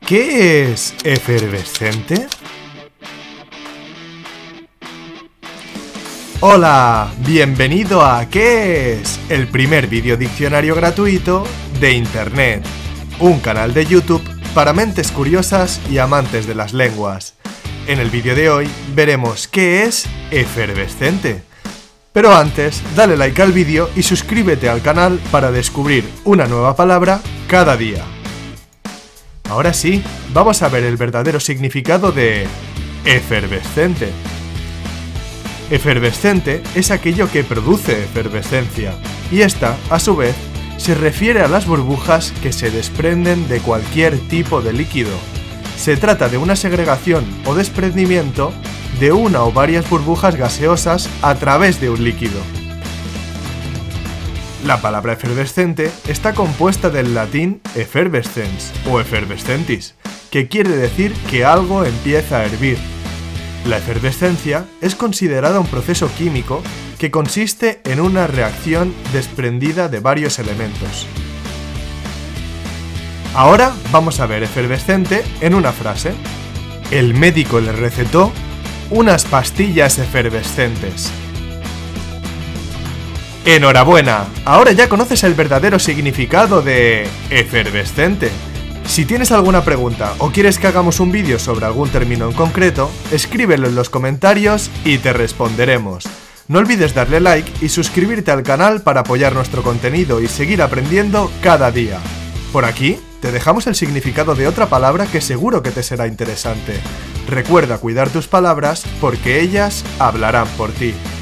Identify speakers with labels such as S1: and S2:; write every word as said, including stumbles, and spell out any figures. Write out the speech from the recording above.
S1: ¿Qué es efervescente? Hola, bienvenido a ¿Qué es? El primer videodiccionario gratuito de Internet. Un canal de YouTube para mentes curiosas y amantes de las lenguas. En el vídeo de hoy veremos qué es efervescente. Pero antes, dale like al vídeo y suscríbete al canal para descubrir una nueva palabra cada día. Ahora sí, vamos a ver el verdadero significado de efervescente. Efervescente es aquello que produce efervescencia, y esta, a su vez, se refiere a las burbujas que se desprenden de cualquier tipo de líquido. Se trata de una segregación o desprendimiento de una o varias burbujas gaseosas a través de un líquido. La palabra efervescente está compuesta del latín effervescens o effervescentis, que quiere decir que algo empieza a hervir. La efervescencia es considerada un proceso químico que consiste en una reacción desprendida de varios elementos. Ahora vamos a ver efervescente en una frase. El médico le recetó unas pastillas efervescentes. ¡Enhorabuena! Ahora ya conoces el verdadero significado de efervescente. Si tienes alguna pregunta o quieres que hagamos un vídeo sobre algún término en concreto, escríbelo en los comentarios y te responderemos. No olvides darle like y suscribirte al canal para apoyar nuestro contenido y seguir aprendiendo cada día. Por aquí te dejamos el significado de otra palabra que seguro que te será interesante. Recuerda cuidar tus palabras porque ellas hablarán por ti.